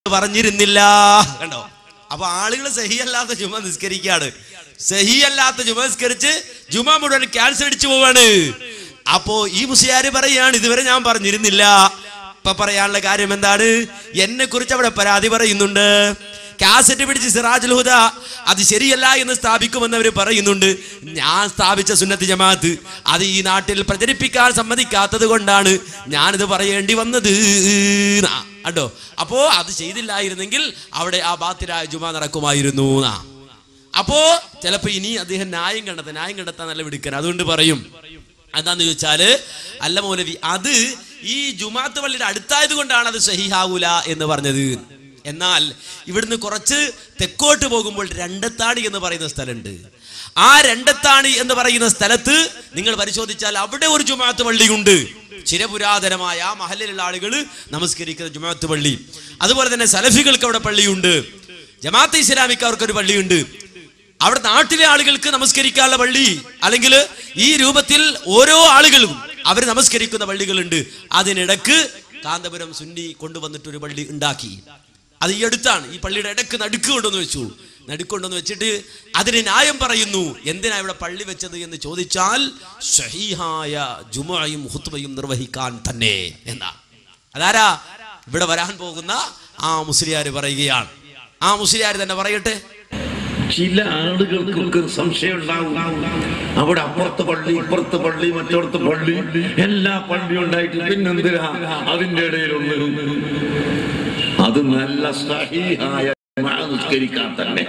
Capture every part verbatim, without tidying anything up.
പറഞ്ഞിരുന്നില്ല. കണ്ടോ? അപ്പൊ ആളുകൾ സഹിയല്ലാത്ത ജുമ നിസ്കരിക്കുകയാണ്. സഹിയല്ലാത്ത ജുമ നിസ്കരിച്ച് ജുമ മുഴുവൻ ക്യാൻസൽ അടിച്ചു പോവാണ്. അപ്പോ ഈ മുസ്ലിയാര് പറയാണ് ഇതുവരെ ഞാൻ പറഞ്ഞിരുന്നില്ല. ഇപ്പൊ പറയാനുള്ള കാര്യം എന്താണ്? എന്നെ കുറിച്ച് അവിടെ പരാതി പറയുന്നുണ്ട്. കാസറ്റ് പിടിച്ച് സിറാജുൽ ഹുദ അത് ശരിയല്ല എന്ന് സ്ഥാപിക്കുമെന്ന് അവർ പറയുന്നുണ്ട്. ഞാൻ സ്ഥാപിച്ച സുന്നത്ത് ജമാഅത്ത് അത് ഈ നാട്ടിൽ പ്രചരിപ്പിക്കാൻ സമ്മതിക്കാത്തത് കൊണ്ടാണ് ഞാനിത് പറയേണ്ടി വന്നത്. കേട്ടോ? അപ്പോ അത് ചെയ്തില്ലായിരുന്നെങ്കിൽ അവിടെ ആ ബാത്തിലായ ജുമ നടക്കുമായിരുന്നു. അപ്പോ ചിലപ്പോ ഇനി അദ്ദേഹം ന്യായം കണ്ടെത്താൻ ന്യായം കണ്ടെത്താൻ നല്ല വിടുക്കാൻ അതുകൊണ്ട് പറയും. എന്താന്ന് ചോദിച്ചാല്, അല്ല മൗലവി, അത് ഈ ജുമാഅത്ത് പള്ളിയുടെ അടുത്തായത് കൊണ്ടാണ് അത് സഹിഹാവൂല എന്ന് പറഞ്ഞത്. എന്നാൽ ഇവിടുന്ന് കുറച്ച് തെക്കോട്ട് പോകുമ്പോൾ രണ്ടത്താണി എന്ന് പറയുന്ന സ്ഥലമുണ്ട്. ആ രണ്ടത്താണി എന്ന് പറയുന്ന സ്ഥലത്ത് നിങ്ങൾ പരിശോധിച്ചാൽ അവിടെ ഒരു ജുമാഅത്ത് പള്ളിയുണ്ട്. ചിരപുരാതനമായ ആ മഹല്ലിലുള്ള ആളുകൾ നമസ്കരിക്കുന്ന ജുമാഅത്ത് പള്ളി. അതുപോലെ തന്നെ സലഫികൾക്ക് അവിടെ പള്ളിയുണ്ട്. ജമാഅത്തെ ഇസ്ലാമിക്കാർക്ക് ഒരു പള്ളിയുണ്ട്. അവിടെ നാട്ടിലെ ആളുകൾക്ക് നമസ്കരിക്കാനുള്ള പള്ളി അല്ലെങ്കിൽ ഈ രൂപത്തിൽ ഓരോ ആളുകളും അവർ നമസ്കരിക്കുന്ന പള്ളികളുണ്ട്. അതിനിടക്ക് കാന്തപുരം സുന്നി കൊണ്ടുവന്നിട്ടൊരു പള്ളി ഉണ്ടാക്കി. അത് ഈ അടുത്താണ്. ഈ പള്ളിയുടെ ഇടക്ക് നടുക്ക് കൊണ്ടുവന്ന് വെച്ചു. നടുക്കൊണ്ടെന്ന് വെച്ചിട്ട് അതിന് ന്യായം പറയുന്നു. എന്തിനാ ഇവിടെ പള്ളി വെച്ചത് എന്ന് ചോദിച്ചാൽ സഹീഹായ ജുമുഅയും ഖുത്ബയും നിർവഹിക്കാൻ തന്നെ എന്നാ. അതാരാ? ഇവിടെ വരാൻ പോകുന്ന ആ മുസ്ലിയാര് പറയുകയാണ്. ആ മുസ്ലിയാര് തന്നെ പറയട്ടെ. ചില ആളുകൾക്കൊക്കെ സംശയം ഉണ്ടാവും, അവിടെ അപ്പുറത്ത് പള്ളി ഇപ്പുറത്ത് പള്ളി മറ്റോടത്ത് പള്ളി എല്ലാ പള്ളി ഉണ്ടായിട്ട് പിന്നെന്തിനാ അതിന്റെ ഇടയിലൊന്ന്? അത് നല്ല സഹീഹായ നിസ്കരിക്കാൻ തന്നെ.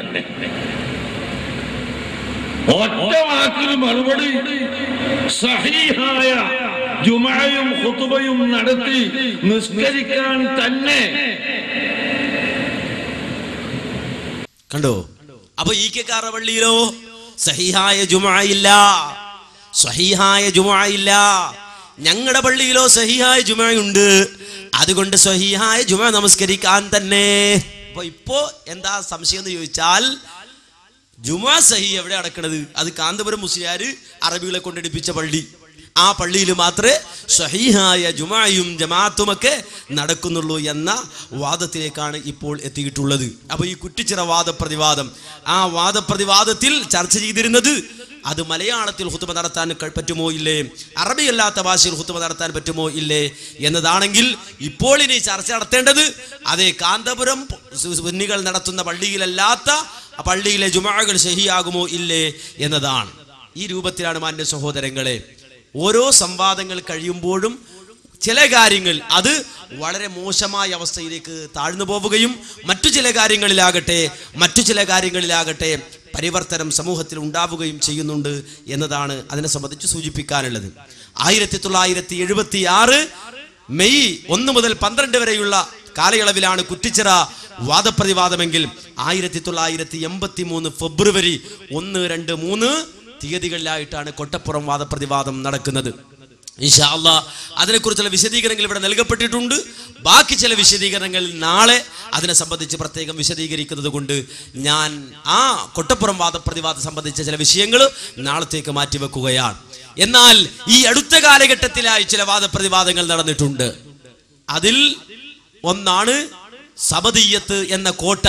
ഒറ്റ വാക്കിന് മറുപടി സഹീഹായ ജുമുഅയും ഖുതുബയും നടത്തി നിസ്കരിക്കാൻ തന്നെ. കണ്ടോ? അപ്പൊ ഈ കെക്കാറ പള്ളിയിലോ സഹീഹായ ജുമുഅ ഇല്ല, സഹീഹായ ജുമുഅ ഇല്ല. ഞങ്ങളുടെ പള്ളിയിലോ സഹീഹായ ജുമുഅ ഉണ്ട്. അതുകൊണ്ട് സഹീഹായ ജുമുഅ നമസ്കരിക്കാൻ തന്നെ. അപ്പൊ ഇപ്പോ എന്താ സംശയം എന്ന് ചോദിച്ചാൽ, ജുമുഅ സഹീ എവിടെ നടക്കണത്? അത് കാന്തപുരം മുസ്ലിയാര് അറബികളെ കൊണ്ടെടുപ്പിച്ച പള്ളി. ആ പള്ളിയിൽ മാത്രമേ സഹീഹായ ജുമുഅയും ജമാഅത്തുമൊക്കെ നടക്കുന്നുള്ളൂ എന്ന വാദത്തിലേക്കാണ് ഇപ്പോൾ എത്തിയിട്ടുള്ളത്. അപ്പൊ ഈ കുറ്റിച്ചിറ വാദപ്രതിവാദം, ആ വാദപ്രതിവാദത്തിൽ ചർച്ച ചെയ്തിരുന്നത് അത് മലയാളത്തിൽ ഖുതുബ നടത്താൻ പറ്റുമോ ഇല്ലേ, അറബി അല്ലാത്ത ഭാഷയിൽ ഖുതുബ നടത്താൻ പറ്റുമോ ഇല്ലേ എന്നതാണെങ്കിൽ ഇപ്പോൾ ഇനി ചർച്ച നടത്തേണ്ടത് അതേ കാന്തപുരം സുന്നികൾ നടത്തുന്ന പള്ളിയിലല്ലാത്ത പള്ളിയിലെ ജുമുഅകൾ സഹിയാകുമോ ഇല്ലേ എന്നതാണ്. ഈ രൂപത്തിലാണ് മാന്യ സഹോദരങ്ങളെ ഓരോ സംവാദങ്ങൾ കഴിയുമ്പോഴും ചില കാര്യങ്ങൾ അത് വളരെ മോശമായ അവസ്ഥയിലേക്ക് താഴ്ന്നു പോവുകയും മറ്റു ചില കാര്യങ്ങളിലാകട്ടെ മറ്റു ചില കാര്യങ്ങളിലാകട്ടെ പരിവർത്തനം സമൂഹത്തിൽ ഉണ്ടാവുകയും ചെയ്യുന്നുണ്ട് എന്നതാണ് അതിനെ സംബന്ധിച്ച് സൂചിപ്പിക്കാനുള്ളത്. ആയിരത്തി തൊള്ളായിരത്തി എഴുപത്തി ആറ് മെയ് ഒന്ന് മുതൽ പന്ത്രണ്ട് വരെയുള്ള കാലയളവിലാണ് കുറ്റിച്ചിറ വാദപ്രതിവാദമെങ്കിൽ ആയിരത്തി തൊള്ളായിരത്തി എൺപത്തി മൂന്ന് ഫെബ്രുവരി ഒന്ന് രണ്ട് മൂന്ന് തീയതികളിലായിട്ടാണ് കൊട്ടപ്പുറം വാദപ്രതിവാദം നടക്കുന്നത്. ഇൻഷാ അല്ലാഹ് അതിനെക്കുറിച്ചുള്ള വിശദീകരണങ്ങൾ ഇവിടെ നൽകപ്പെട്ടിട്ടുണ്ട്. ബാക്കി ചില വിശദീകരണങ്ങൾ നാളെ അതിനെ സംബന്ധിച്ച് പ്രത്യേകം വിശദീകരിക്കുന്നത് കൊണ്ട് ഞാൻ ആ കൊട്ടപ്പുറം വാദപ്രതിവാദം സംബന്ധിച്ച ചില വിഷയങ്ങൾ നാളത്തേക്ക് മാറ്റിവെക്കുകയാണ്. എന്നാൽ ഈ അടുത്ത കാലഘട്ടത്തിലായി ചില വാദപ്രതിവാദങ്ങൾ നടന്നിട്ടുണ്ട്. അതിൽ ഒന്നാണ് സബദിയ്യത്ത് എന്ന കോട്ട.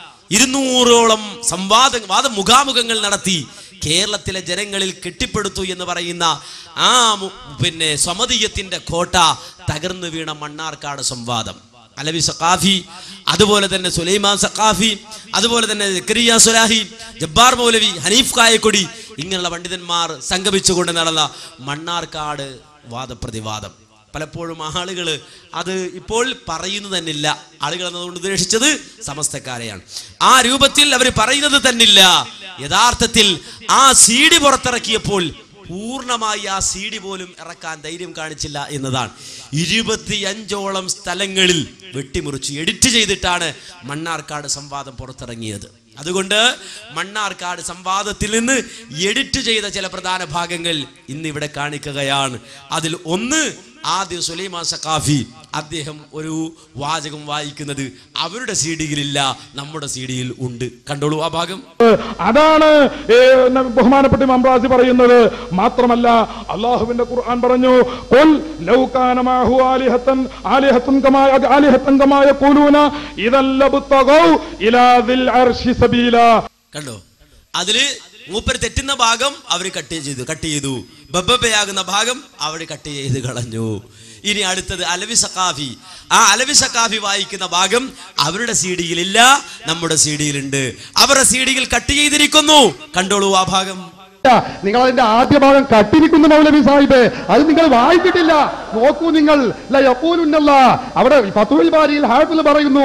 ഇരുന്നൂറോളം സംവാദ വാദ മുഖാമുഖങ്ങൾ നടത്തി കേരളത്തിലെ ജനങ്ങളിൽ കെട്ടിപ്പടുത്തു എന്ന് പറയുന്ന ആ പിന്നെ സമദിയത്തിന്റെ കോട്ട തകർന്നു വീണ മണ്ണാർക്കാട് സംവാദം. അലവി സഖാഫി, അതുപോലെ തന്നെ സുലൈമാൻ സഖാഫി, അതുപോലെ തന്നെ സക്കരിയ സുലാഹി, ജബ്ബാർ മൗലവി, ഹനീഫ് കായക്കൊടി ഇങ്ങനെയുള്ള പണ്ഡിതന്മാർ സംഗമിച്ചുകൊണ്ട് നടന്ന മണ്ണാർക്കാട് വാദപ്രതിവാദം. പലപ്പോഴും ആളുകൾ അത് ഇപ്പോൾ പറയുന്നത് തന്നില്ല. ആളുകൾ എന്നതുകൊണ്ട് ഉദ്ദേശിച്ചത് സമസ്തക്കാരെയാണ്. ആ രൂപത്തിൽ അവർ പറയുന്നത് തന്നില്ല. യഥാർത്ഥത്തിൽ ആ സി ഡി പുറത്തിറക്കിയപ്പോൾ പൂർണ്ണമായി ആ സി ഡി പോലും ഇറക്കാൻ ധൈര്യം കാണിച്ചില്ല എന്നതാണ്. ഇരുപത്തിയഞ്ചോളം സ്ഥലങ്ങളിൽ വെട്ടിമുറിച്ച് എഡിറ്റ് ചെയ്തിട്ടാണ് മണ്ണാർക്കാട് സംവാദം പുറത്തിറങ്ങിയത്. അതുകൊണ്ട് മണ്ണാർക്കാട് സംവാദത്തിൽ നിന്ന് എഡിറ്റ് ചെയ്ത ചില പ്രധാന ഭാഗങ്ങൾ ഇന്ന് ഇവിടെ കാണിക്കുകയാണ്. അതിൽ ഒന്ന് ആദ്യം സുലൈമാൻ സഖാഫി അദ്ദേഹം ഒരു വാചകം വായിക്കുന്നത് അവരുടെ സി ഡിയിലില്ല, നമ്മുടെ സി ഡിയിൽ ഉണ്ട്. കണ്ടോളൂ ആ ഭാഗം. അതാണ് ബഹുമാനപ്പെട്ട ഇമാം റാസി പറയുന്നത്. മാത്രമല്ല അള്ളാഹുവിന്റെ ഖുർആൻ പറഞ്ഞു, ഖുൽ ലൗ കാന മാഹു ആലിഹത്തൻ ആലിഹത്തൻ കമാ ആലിഹത്തൻ കമാ യഖൂലൂന ഇദൽ ലബ്തഗൗ ഇലാ ദിൽ അർശി സബീല. കണ്ടോ, അതില് മൂപ്പര് തെറ്റുന്ന ഭാഗം അവര് കട്ട് ചെയ്തു കട്ട് ചെയ്തു ബബ്ബയാകുന്ന ഭാഗം അവര് കട്ട് ചെയ്ത് കളഞ്ഞു. ഇനി അടുത്തത് അലവി സഖാഫി. ആ അലവി സഖാഫി വായിക്കുന്ന ഭാഗം അവരുടെ സി ഡിയിലില്ല, നമ്മുടെ സി ഡിയിലുണ്ട്. അവരുടെ സി ഡിയിൽ കട്ട് ചെയ്തിരിക്കുന്നു. കണ്ടോളൂ ആ ഭാഗം. നിങ്ങൾ അതിന്റെ ആദ്യ ഭാഗം കട്ടിരിക്കുന്നു മൗലവി സാഹിബ്, അത് നിങ്ങൾ വായിച്ചിട്ടില്ല. നോക്കൂ നിങ്ങൾ, അവിടെ ഫതുൽ ബാരിയിൽ ഹാഫിള് പറയുന്നു,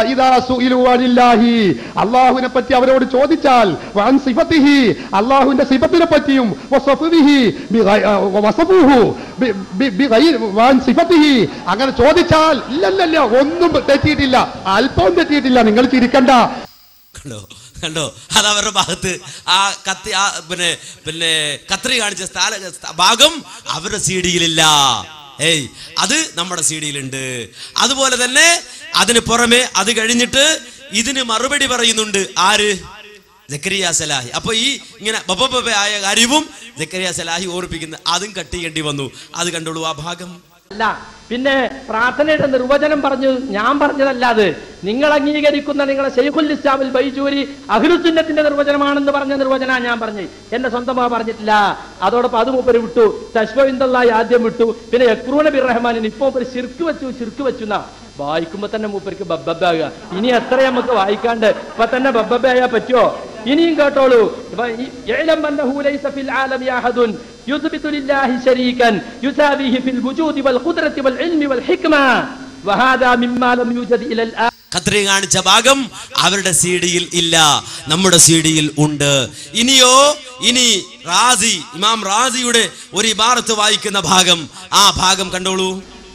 അള്ളാഹുവിനെ പറ്റി അവരോട് ചോദിച്ചാൽ അള്ളാഹുവിന്റെ സിഫത്തിനെ പറ്റിയും അങ്ങനെ ചോദിച്ചാൽ ഇല്ലല്ല ഒന്നും തെറ്റിയിട്ടില്ല, അല്പവും തെറ്റിയിട്ടില്ല. നിങ്ങൾ ചിരിക്കണ്ട. കണ്ടോ കണ്ടോ അത് അവരുടെ ഭാഗത്ത് ആ കത്തി ആ പിന്നെ പിന്നെ കത്രി കാണിച്ച സ്ഥല ഭാഗം അവരുടെ സി ഡിയിലില്ല. ഏയ് അത് നമ്മുടെ സി ഡിയിലുണ്ട്. അതുപോലെ തന്നെ അതിന് പുറമെ അത് കഴിഞ്ഞിട്ട് ഇതിന് മറുപടി പറയുന്നുണ്ട് ആര്? സക്കരിയ സലാഹി. അപ്പൊ ഈ ഇങ്ങനെ ബബബ ആയ കാര്യവും സക്കരിയ സലാഹി ഓർപ്പിക്കുന്ന അതും കട്ട് ചെയ്യേണ്ടി വന്നു. അത് കണ്ടോളൂ ആ ഭാഗം. അല്ല, പിന്നെ പ്രാർത്ഥനയുടെ നിർവചനം പറഞ്ഞു, ഞാൻ പറഞ്ഞതല്ലാതെ നിങ്ങൾ അംഗീകരിക്കുന്ന നിങ്ങളെ ശൈഖുൽ ഇസ്ലാമിൽ ബൈജൂരി അഹ്ലുസുന്നത്തിന്റെ നിർവചനമാണെന്ന് പറഞ്ഞ നിർവചന ഞാൻ പറഞ്ഞു, എന്റെ സ്വന്തമായി പറഞ്ഞിട്ടില്ല. അതോടൊപ്പം അത് മൂപ്പര് വിട്ടു, തശ്വഇൻദല്ലാഹി ആദ്യം വിട്ടു, പിന്നെ യക്റൂന ബിർ റഹ്മാനിന് ഇപ്പൊ മൂപ്പര് ശിർക്ക് വെച്ചു ശിർക്ക് വെച്ചു എന്നാ വായിക്കുമ്പോ തന്നെ മൂപ്പർക്ക് ബബ്ബബാകുക. ഇനി എത്ര നമുക്ക് വായിക്കാണ്ട് ഇപ്പൊ തന്നെ ബബ്ബബായാ പറ്റുമോ? ഇനിയും കേട്ടോളൂ. ഖത്രി കാണിച്ച ഭാഗം അവരുടെ സി ഡിയിൽ ഇല്ല, നമ്മുടെ സി ഡിയിൽ ഉണ്ട്. ഇനിയോ ഇനി റാസി ഇമാം റാസിയുടെ ഒരു ഇബാറത്ത് വായിക്കുന്ന ഭാഗം, ആ ഭാഗം കണ്ടോളൂ.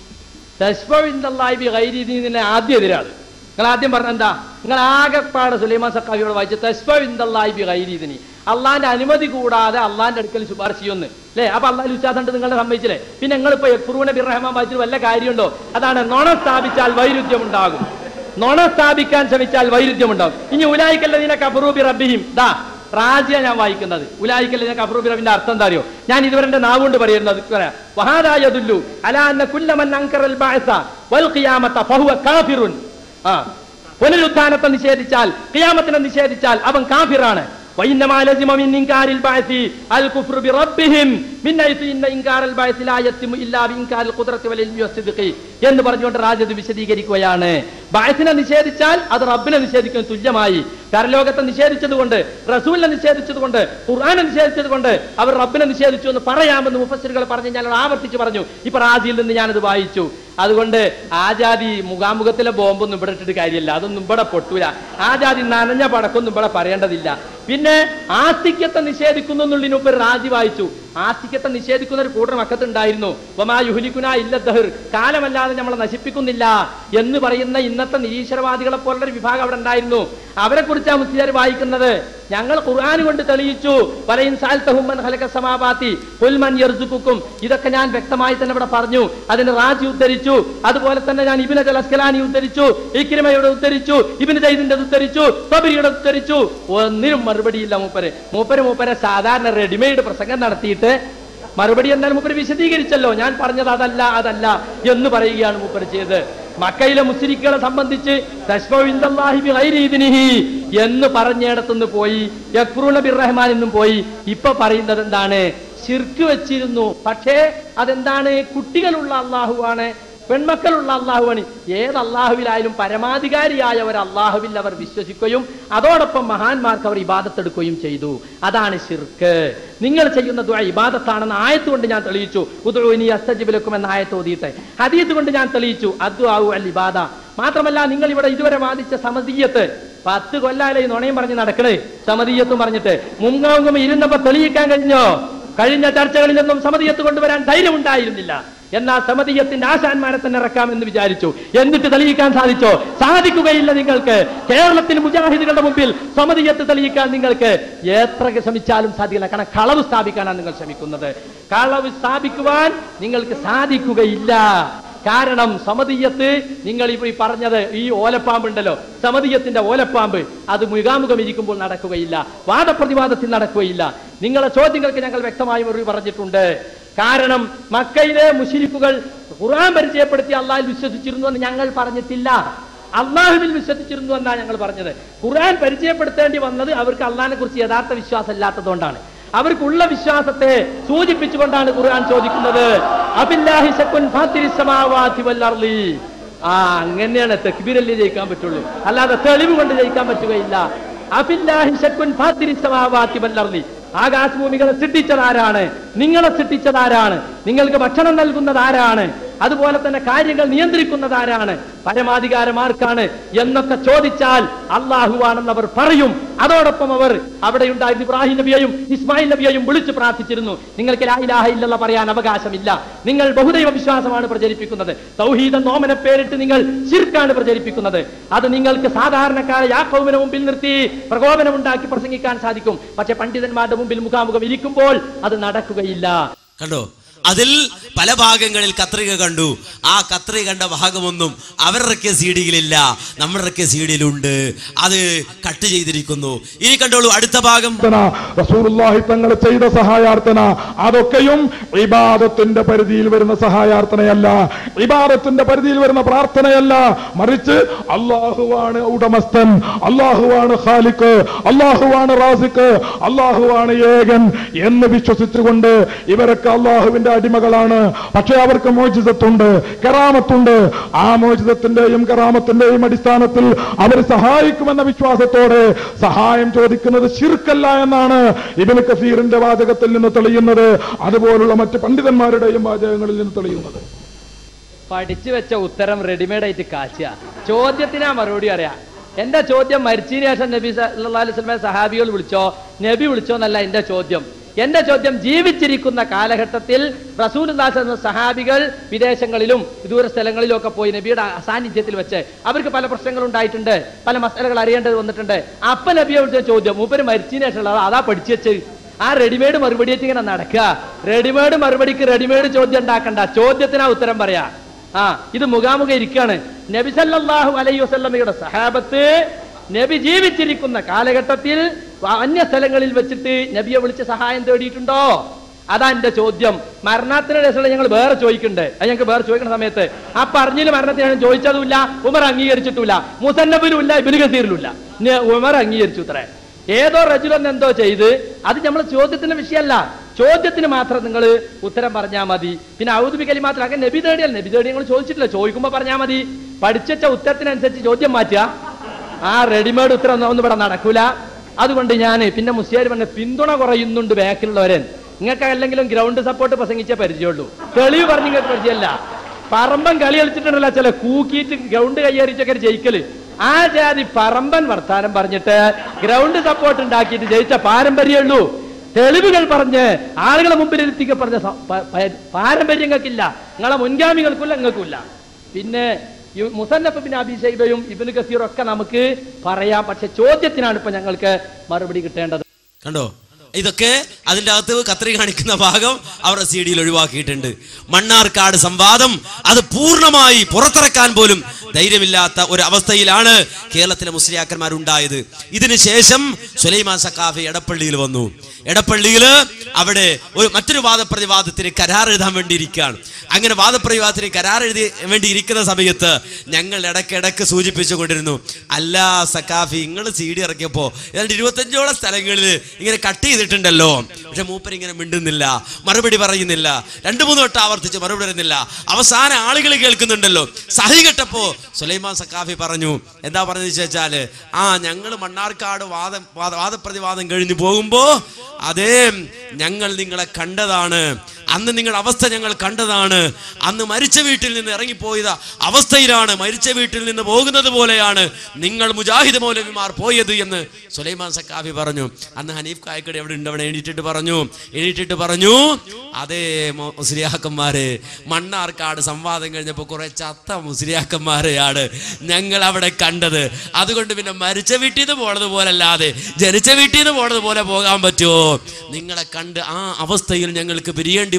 ആദ്യം എതിരാണ്. നിങ്ങൾ ആദ്യം പറഞ്ഞ എന്താ? നിങ്ങൾ ആകെപ്പാട് സുലൈമാൻ സഖാഫിയോട് വായിച്ച തസ്ഫഇൻദല്ലാഹി ബിഗൈരിദിനി, അള്ളാന്റെ അനുമതി കൂടാതെ അള്ളാന്റെ അടുക്കൽ ശുപാർശ ചെയ്യുന്നു അല്ലേ? അപ്പൊ അള്ളാഹ് ഉച്ചാദണ്ട് നിങ്ങളെ സമ്മതിച്ചില്ലേ? പിന്നെ നിങ്ങളിപ്പോ യഖ്റൂന ബിർ റഹ്മാൻ വായിച്ചിട്ട് വല്ല കാര്യമുണ്ടോ? അതാണ് നുണ സ്ഥാപിച്ചാൽ വൈരുദ്ധ്യം ഉണ്ടാകും. നുണ സ്ഥാപിക്കാൻ ശ്രമിച്ചാൽ വൈരുദ്ധ്യം ഉണ്ടാകും. ഇനി ഉലൈകല്ലദീന കഫറൂ ബി റബ്ബിഹിം, ദാ റാജിയ ഞാൻ വായിക്കുന്നത്. ഉലൈകല്ലദീന കഫറൂ ബി റബ്ബിന്റെ അർത്ഥം എന്താ അറിയോ? ഞാൻ ഇതുവരെ എന്റെ നാവുകൊണ്ട് പറയുന്നത് വഹാദാ യദുല്ലു അലാ അന്ന കുല്ല മൻ അൻകറൽ ബഅസ വൽ ഖിയാമത ഫഹുവ കാഫിറുൻ. ആ പുനരുത്ഥാനത്തെ നിഷേധിച്ചാൽ, ഖിയാമത്തിനെ നിഷേധിച്ചാൽ അവൻ കാഫിറാണ്. وإنما لزم من إنكار البعث الكفر بربهم من حيث إن إنكار البعث لا يتم إلا بإنكار القدرة والعلم والصدق എന്ന് പറഞ്ഞുകൊണ്ട് രാജത് വിശദീകരിക്കുകയാണ്. ബഅസിനെ നിഷേധിച്ചാൽ അത് റബ്ബിനെ നിഷേധിക്കാൻ തുല്യമായി. പരലോകത്തെ നിഷേധിച്ചതുകൊണ്ട്, റസൂലിനെ നിഷേധിച്ചതുകൊണ്ട്, ഖുർആനെ നിഷേധിച്ചതുകൊണ്ട് അവർ റബ്ബിനെ നിഷേധിച്ചു എന്ന് പറയാമെന്ന് മുഫസ്സിറുകൾ പറഞ്ഞു. ഞാൻ ആവർത്തിച്ച് പറഞ്ഞു. ഇപ്പൊ റാജിയിൽ നിന്ന് ഞാനത് വായിച്ചു. അതുകൊണ്ട് ആജാതി മുഖാമുഖത്തിലെ ബോംബൊന്നും ഇവിടെ ഇട്ടിട്ട് കാര്യമില്ല, അതൊന്നും ഇവിടെ പൊട്ടൂല. ആജാതി നനഞ്ഞ പടക്കൊന്നും ഇവിടെ പറയേണ്ടതില്ല. പിന്നെ ആസ്തിക്യത്തെ നിഷേധിക്കുന്നു എന്നുള്ളതിനൊപ്പം റാജി വായിച്ചു. ആസ്തിക്യത്തെ നിഷേധിക്കുന്ന ഒരു കൂട്ടർ മക്കത്തുണ്ടായിരുന്നു. വമാ യുഹ്ലികുന ഇല്ല ദഹർ, കാലമല്ലാതെ നമ്മളെ നശിപ്പിക്കുന്നില്ല എന്ന് പറയുന്ന ഇന്നത്തെ നിരീശ്വരവാദികളെ പോലുള്ളൊരു വിഭാഗം അവിടെ ഉണ്ടായിരുന്നു. അവരെ കുറിച്ചാണ് മുസ്ലിയാർ വായിക്കുന്നത്. ഞങ്ങൾ ഖുർആൻ കൊണ്ട് തെളിയിച്ചു. വലയിൻ സഅൽതഹും മൻ ഖലഖ സമാവാതി ഖുൽ മൻ യർസുഖുക്കും, ഇതൊക്കെ ഞാൻ വ്യക്തമായി തന്നെ ഇവിടെ പറഞ്ഞു. അതിന് റാജി ഉദ്ധരിച്ചു. അതുപോലെ തന്നെ ഞാൻ ഇബ്നു അൽ-അസ്കലാനി ഉദ്ധരിച്ചു, ഇക്രിമയുടെ ഉദ്ധരിച്ചു, ഇബ്നു സൈദിന്റെ ഉദ്ധരിച്ചു, തബരിയുടെ ഉദ്ധരിച്ചു. ഒന്നിനും മറുപടിയില്ല മൂപ്പര്. മൂപ്പര് മൂപ്പരെ സാധാരണ റെഡിമെയ്ഡ് പ്രസംഗം നടത്തിയിട്ട് മറുപടി എന്നാൽ മൂപ്പര് വിശദീകരിച്ചല്ലോ. ഞാൻ പറഞ്ഞത് അതല്ല അതല്ല എന്ന് പറയുകയാണ് മൂപ്പര് ചെയ്ത്. മക്കയിലെ മുസ്ലിക്കുകളെ സംബന്ധിച്ച് എന്ന് പറഞ്ഞിടത്തുനിന്ന് പോയി യഖ്റൂന ബിർ റഹ്മാൻ എന്നും പോയി. ഇപ്പൊ പറയുന്നത് എന്താണ്? ശിർക്ക് വെച്ചിരുന്നു. പക്ഷേ അതെന്താണ്? കുട്ടികളുള്ള അള്ളാഹുവാണ്, പെൺമക്കളുള്ള അള്ളാഹുവാണ്. ഏത് അള്ളാഹുവിലായാലും പരമാധികാരിയായ ഒരു അള്ളാഹുവിൽ അവർ വിശ്വസിക്കുകയും അതോടൊപ്പം മഹാന്മാർക്ക് അവർ ഇബാദത്തെടുക്കുകയും ചെയ്തു. അതാണ് ശിർക്ക്. നിങ്ങൾ ചെയ്യുന്ന ദുആ ഇബാദത്താണെന്ന് ആയത്ത് കൊണ്ട് ഞാൻ തെളിയിച്ചു. ഉദ്ഉനി അസ്തജിബ് ലക്കും എന്ന ആയത്ത് ഓതിയിട്ട് ഹദീസ് കൊണ്ട് ഞാൻ തെളിയിച്ചു അദ്ദുആഉ അൽ ഇബാദ. മാത്രമല്ല നിങ്ങൾ ഇവിടെ ഇതുവരെ വാദിച്ച സമദിയ്യത്ത്, പത്ത് കൊല്ലാലേ നുണയും പറഞ്ഞ് നടക്കണേ സമദിയ്യത്തും പറഞ്ഞിട്ട്. മുങ്ങാവുങ്ങും ഇരുന്നപ്പോ തെളിയിക്കാൻ കഴിഞ്ഞോ? കഴിഞ്ഞ ചർച്ചകളിൽ നിന്നും സമദിയ്യത്ത് കൊണ്ടുവരാൻ ധൈര്യം ഉണ്ടായിരുന്നില്ല. എന്നാൽ സമദിയ്യത്തിന്റെ ആശാന്മാരെ തന്നെ ഇറക്കാമെന്ന് വിചാരിച്ചു. എന്നിട്ട് തെളിയിക്കാൻ സാധിച്ചോ? സാധിക്കുകയില്ല. നിങ്ങൾക്ക് കേരളത്തിൽ മുജാഹിദുകളുടെ മുമ്പിൽ സമദിയ്യത്ത് തെളിയിക്കാൻ നിങ്ങൾക്ക് എത്ര ശ്രമിച്ചാലും സാധിക്കില്ല. കാരണം കളവ് സ്ഥാപിക്കാനാണ് നിങ്ങൾ ശ്രമിക്കുന്നത്. കളവ് സ്ഥാപിക്കുവാൻ നിങ്ങൾക്ക് സാധിക്കുകയില്ല. കാരണം സമദിയത്ത് നിങ്ങൾ ഇപ്പൊ ഈ പറഞ്ഞത് ഈ ഓലപ്പാമ്പ് ഉണ്ടല്ലോ, സമദിയത്തിന്റെ ഓലപ്പാമ്പ്, അത് മുഖാമുഖം ഇരിക്കുമ്പോൾ നടക്കുകയില്ല, വാദപ്രതിവാദത്തിൽ നടക്കുകയില്ല. നിങ്ങളുടെ ചോദ്യങ്ങൾക്ക് ഞങ്ങൾ വ്യക്തമായി മറുപടി പറഞ്ഞിട്ടുണ്ട്. കാരണം മക്കയിലെ മുശ്രിക്കുകൾ ഖുർആൻ പരിചയപ്പെടുത്തി അള്ളാഹിൽ വിശ്വസിച്ചിരുന്നു എന്ന് ഞങ്ങൾ പറഞ്ഞിട്ടില്ല, അള്ളാഹുവിൽ വിശ്വസിച്ചിരുന്നു എന്നാണ് ഞങ്ങൾ പറഞ്ഞത്. ഖുർആൻ പരിചയപ്പെടുത്തേണ്ടി വന്നത് അവർക്ക് അള്ളാഹിനെ കുറിച്ച് യഥാർത്ഥ വിശ്വാസം ഇല്ലാത്തതുകൊണ്ടാണ്. അവർക്കുള്ള വിശ്വാസത്തെ സൂചിപ്പിച്ചുകൊണ്ടാണ് ഖുർആൻ ചോദിക്കുന്നത്, അബില്ലാഹി ശക്കുൻ ഫാത്തിരിസ് സമാവാതി വൽ അർളി. ആ അങ്ങനെയാണ് തക്ബീറല്ലേ ജയിക്കാൻ പറ്റുള്ളൂ, അല്ലാതെ തെളിവ് കൊണ്ട് ജയിക്കാൻ പറ്റുകയില്ല. അബില്ലാഹി ശക്കുൻ ഫാത്തിരിസ് സമാവാതി വൽ അർളി. ആകാശഭൂമികളെ സൃഷ്ടിച്ചതാരാണ്? നിങ്ങളെ സൃഷ്ടിച്ചതാരാണ്? നിങ്ങൾക്ക് ഭക്ഷണം നൽകുന്നത് ആരാണ്? അതുപോലെ തന്നെ കാര്യങ്ങൾ നിയന്ത്രിക്കുന്നത് ആരാണ്? പരമാധികാരമാർക്കാണ് എന്നൊക്കെ ചോദിച്ചാൽ അള്ളാഹുവാണെന്ന് അവർ പറയും. അതോടൊപ്പം അവർ അവിടെ ഉണ്ടായിരുന്ന ഇബ്രാഹിം നബിയെയും ഇസ്മായിൽ നബിയെയും വിളിച്ചു പ്രാർത്ഥിച്ചിരുന്നു, നിങ്ങൾക്ക് ലാ ഇലാഹ ഇല്ലല്ലാഹ് പറയാൻ അവകാശമില്ല, നിങ്ങൾ ബഹുദൈവ വിശ്വാസമാണ് പ്രചരിപ്പിക്കുന്നത്, തൗഹീദ് എന്ന ഓമന പേരിട്ട് നിങ്ങൾ ശിർക്കാണ് പ്രചരിപ്പിക്കുന്നത്. അത് നിങ്ങൾക്ക് സാധാരണക്കാരെ യാക്കോബിനെ മുമ്പിൽ നിർത്തി പ്രകോപനം ഉണ്ടാക്കി പ്രസംഗിക്കാൻ സാധിക്കും, പക്ഷെ പണ്ഡിതന്മാരുടെ മുമ്പിൽ മുഖാമുഖം ഇരിക്കുമ്പോൾ അത് നടക്കുകയില്ല. കണ്ടോ, അതിൽ പല ഭാഗങ്ങളിൽ കത്രിക കണ്ടു. ആ കത്രിക കണ്ട ഭാഗമൊന്നും അവരുടെ സി ഡിയിലില്ല, നമ്മുടെ സി ഡിയിലുണ്ട്. അത് കട്ട് ചെയ്തിരിക്കുന്നു. ഇനി കണ്ടോളൂ അടുത്ത ഭാഗം. റസൂലുള്ളാഹി തങ്ങൾ ചെയ്ത സഹായാർത്ഥന അതൊക്കെയും ഇബാദത്തിന്റെ പരിധിയിൽ വരുന്ന സഹായാർത്ഥനയല്ല, ഇബാദത്തിന്റെ പരിധിയിൽ വരുന്ന പ്രാർത്ഥനയല്ല, മറിച്ച് അള്ളാഹുവാണ് ഉടമസ്ഥൻ, അള്ളാഹുവാണ് ഖാലിഖ്, അള്ളാഹുവാണ് റാസിഖ്, അള്ളാഹുവാണ് ഏകൻ എന്ന് വിശ്വസിച്ചുകൊണ്ട് ഇവരൊക്കെ അള്ളാഹുവിന്റെ അടിമകളാണ്. പക്ഷെ അവർക്ക് മോചിതത്തുണ്ട്, കറാമത്തുണ്ട്. ആ മോചിതത്തിന്റെയും കറാമത്തിന്റെയും അടിസ്ഥാനത്തിൽ അവർ സഹായിക്കുമെന്ന വിശ്വാസത്തോടെ സഹായം ചോദിക്കുന്നത് ശിർക്കല്ല എന്നാണ് ഇബ്നു കസീറിന്റെ വാചകത്തിൽ നിന്ന് തെളിയുന്നത്, അതുപോലുള്ള മറ്റ് പണ്ഡിതന്മാരുടെയും വാചകങ്ങളിൽ നിന്ന് തെളിയുന്നത്. പഠിച്ചു വെച്ച ഉത്തരം റെഡിമെയ്ഡ് ആയിട്ട് കാച്ചുക. ചോദ്യത്തിനാ മറുപടി അറിയാം. എന്റെ ചോദ്യം മരിച്ചതിന് ശേഷം നബി സല്ലല്ലാഹു അലൈഹി വസല്ലം സഹാബികൾ വിളിച്ചോ നബി വിളിച്ചോ എന്നല്ല എന്റെ ചോദ്യം. എന്റെ ചോദ്യം ജീവിച്ചിരിക്കുന്ന കാലഘട്ടത്തിൽ റസൂലുള്ളാഹി സ്വല്ലല്ലാഹു അലൈഹി വസല്ലം സഹാബികൾ വിദേശങ്ങളിലും വിദൂര സ്ഥലങ്ങളിലും ഒക്കെ പോയി നബിയുടെ സാന്നിധ്യത്തിൽ വെച്ച് അവർക്ക് പല പ്രശ്നങ്ങൾ ഉണ്ടായിട്ടുണ്ട്, പല മസലകൾ അറിയേണ്ടത് വന്നിട്ടുണ്ട്. അപ്പ നബിയെ വിളിച്ച ചോദ്യം മൂപ്പര് മരിച്ചതിന് ശേഷമുള്ള അതാ പഠിച്ചു വെച്ച്. ആ റെഡിമെയ്ഡ് മറുപടി ആയിട്ട് ഇങ്ങനെ നടക്കുക. റെഡിമെയ്ഡ് മറുപടിക്ക് റെഡിമെയ്ഡ് ചോദ്യം ഉണ്ടാക്കണ്ട, ചോദ്യത്തിനാ ഉത്തരം പറയാ. ആ ഇത് മുഖാമുഖം ഇരിക്കുകയാണ്. നബി സല്ലല്ലാഹു അലൈഹി വസല്ലമയുടെ സഹാബത്ത് നബി ജീവിച്ചിരിക്കുന്ന കാലഘട്ടത്തിൽ അന്യ സ്ഥലങ്ങളിൽ വെച്ചിട്ട് നബിയെ വിളിച്ച് സഹായം തേടിയിട്ടുണ്ടോ? അതാ എന്റെ ചോദ്യം. മരണത്തിന്റെ രസമുള്ള ഞങ്ങൾ വേറെ ചോദിക്കുന്നുണ്ട്, അത് ഞങ്ങൾക്ക് വേറെ ചോദിക്കുന്ന സമയത്ത് ആ പറഞ്ഞതിൽ മരണത്തിന് ചോദിച്ചതുമില്ല, ഉമർ അംഗീകരിച്ചിട്ടില്ല, മുസന്നബിലും ഇല്ല, ഇബ്നു കസീറിലും ഇല്ല, ഉമർ അംഗീകരിച്ചു. ഇത്രേ ഏതോ റജുലൻ എന്തോ ചെയ്ത്, അത് നമ്മൾ ചോദ്യത്തിന്റെ വിഷയമല്ല, ചോദ്യത്തിന് മാത്രം നിങ്ങൾ ഉത്തരം പറഞ്ഞാൽ മതി. പിന്നെ ഔദു ബി കലിമാത്തിൽ അങ്ങനെ നബി തേടിയല്ല, നബി തേടി നിങ്ങൾ ചോദിച്ചിട്ടില്ല, ചോദിക്കുമ്പോൾ പറഞ്ഞാൽ മതി. പഠിച്ച ഉത്തരത്തിനനുസരിച്ച് ചോദ്യം മാറ്റുക. ആ റെഡിമെയ്ഡ് ഉത്തരം ഒന്നും ഇവിടെ നടക്കൂല. അതുകൊണ്ട് ഞാൻ പിന്നെ മുസ്ലിയാർ പറഞ്ഞ പിന്തുണ കുറയുന്നുണ്ട് ബാക്കിലുള്ളവരെ. നിങ്ങൾക്ക് അല്ലെങ്കിലും ഗ്രൗണ്ട് സപ്പോർട്ട് പ്രസംഗിച്ചേ പരിചയമുള്ളൂ, തെളിവ് പറഞ്ഞ് നിങ്ങൾക്ക് പരിചയമല്ല. പറമ്പൻ കളി കളിച്ചിട്ടുണ്ടല്ലോ ചില കൂക്കിയിട്ട് ഗ്രൗണ്ട് കയ്യേറിച്ചൊക്കെ ജയിക്കല്. ആ ജാതി പറമ്പൻ വർത്താനം പറഞ്ഞിട്ട് ഗ്രൗണ്ട് സപ്പോർട്ട് ഉണ്ടാക്കിയിട്ട് ജയിച്ച പാരമ്പര്യമുള്ളൂ. തെളിവുകൾ പറഞ്ഞ് ആളുകളെ മുമ്പിൽ എത്തിക്ക പറഞ്ഞ പാരമ്പര്യം നിങ്ങൾക്കില്ല, നിങ്ങളെ മുൻഗാമികൾക്കില്ല, നിങ്ങൾക്കില്ല. പിന്നെ മുസന്നഫ് ബിൻ അബീ ശൈബയും ഇബ്നു കസീറും ഒക്കെ നമുക്ക് പറയാം, പക്ഷെ ചോദ്യത്തിനാണ് ഇപ്പൊ ഞങ്ങൾക്ക് മറുപടി കിട്ടേണ്ടത്. കണ്ടോ, ഇതൊക്കെ അതിൻ്റെ അകത്ത് കത്രി കാണിക്കുന്ന ഭാഗം അവരുടെ സി ഡിയിൽ ഒഴിവാക്കിയിട്ടുണ്ട്. മണ്ണാർക്കാട് സംവാദം അത് പൂർണ്ണമായി പുറത്തിറക്കാൻ പോലും ധൈര്യമില്ലാത്ത ഒരു അവസ്ഥയിലാണ് കേരളത്തിലെ മുസ്ലിയാക്കന്മാരുണ്ടായത്. ഇതിനുശേഷം സുലൈമാൻ സഖാഫി എടപ്പള്ളിയിൽ വന്നു. എടപ്പള്ളിയിൽ അവിടെ ഒരു മറ്റൊരു വാദപ്രതിവാദത്തിന് കരാർ എഴുതാൻ വേണ്ടി ഇരിക്കുകയാണ്. അങ്ങനെ വാദപ്രതിവാദത്തിന് കരാർ എഴുതി വേണ്ടി ഇരിക്കുന്ന സമയത്ത് ഞങ്ങൾ ഇടയ്ക്കിടയ്ക്ക് സൂചിപ്പിച്ചു കൊണ്ടിരുന്നു, അല്ല സഖാഫി നിങ്ങൾ സി ഡി ഇറക്കിയപ്പോ ഏതാണ്ട് ഇരുപത്തഞ്ചോളം സ്ഥലങ്ങളിൽ ഇങ്ങനെ കട്ട് ചെയ്തിട്ടുണ്ടല്ലോ, പക്ഷെ മൂപ്പർ ഇങ്ങനെ മിണ്ടുന്നില്ല, മറുപടി പറയുന്നില്ല, രണ്ടു മൂന്ന് വട്ടം ആവർത്തിച്ച് മറുപടി പറയുന്നില്ല. അവസാന ആളുകൾ കേൾക്കുന്നുണ്ടല്ലോ. സഹി കെട്ടപ്പോ സുലൈമാൻ സഖാഫി പറഞ്ഞു, എന്താ പറഞ്ഞതെന്ന് ചോദിച്ചാല്, ആ ഞങ്ങൾ മണ്ണാർക്കാട് വാദ വാദപ്രതിവാദം കഴിഞ്ഞു പോകുമ്പോ അതേ ഞങ്ങൾ നിങ്ങളെ കണ്ടതാണ്, അന്ന് നിങ്ങളുടെ അവസ്ഥ ഞങ്ങൾ കണ്ടതാണ്, അന്ന് മരിച്ച വീട്ടിൽ നിന്ന് ഇറങ്ങിപ്പോയത് അവസ്ഥയിലാണ്, മരിച്ച വീട്ടിൽ നിന്ന് പോകുന്നത് പോലെയാണ് നിങ്ങൾ മുജാഹിദ് മൗലവിമാർ പോയത് എന്ന് സുലൈമാൻ സഖാഫി പറഞ്ഞു. അന്ന് ഹനീഫ് കായക്കടി എവിടെ ഉണ്ട്, അവിടെ എണീറ്റിട്ട് പറഞ്ഞു എണീറ്റിട്ട് പറഞ്ഞു അതേ മുസ്ലിയാക്കന്മാരെ, മണ്ണാർക്കാട് സംവാദം കഴിഞ്ഞപ്പോൾ കുറെ ചത്ത മുസ്ലിയാക്കന്മാരെയാണ് ഞങ്ങൾ അവിടെ കണ്ടത്. അതുകൊണ്ട് പിന്നെ മരിച്ച വീട്ടിൽ നിന്ന് പോണത് പോലല്ലാതെ ജനിച്ച വീട്ടിൽ നിന്ന് പോണത് പോലെ പോകാൻ പറ്റുമോ? നിങ്ങളെ കണ്ട് ആ അവസ്ഥയിൽ ഞങ്ങൾക്ക് പിരിയേണ്ടി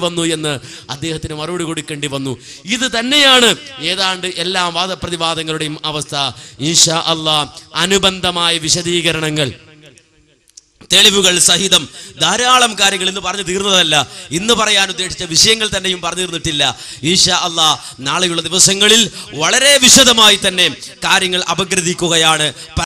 വന്നു എന്ന് അദ്ദേഹത്തിന് മറുപടി കൊടുക്കേണ്ടി വന്നു. ഇത് തന്നെയാണ് ഏതാണ്ട് എല്ലാ വാദപ്രതിവാദങ്ങളുടെയും അവസ്ഥ. ഇൻഷാ അല്ലാഹ് അനുബന്ധമായ വിശദീകരണങ്ങൾ തെളിവുകൾ സഹിതം ധാരാളം കാര്യങ്ങൾ ഇന്ന് പറഞ്ഞു തീർന്നതല്ല, ഇന്ന് പറയാൻ ഉദ്ദേശിച്ച വിഷയങ്ങൾ തന്നെയും പറഞ്ഞു തീർന്നിട്ടില്ല. ഇൻഷാ അല്ലാഹ് നാളെയുള്ള ദിവസങ്ങളിൽ വളരെ വിശദമായി തന്നെ കാര്യങ്ങൾ അപഗ്രഥിക്കുകയാണ്.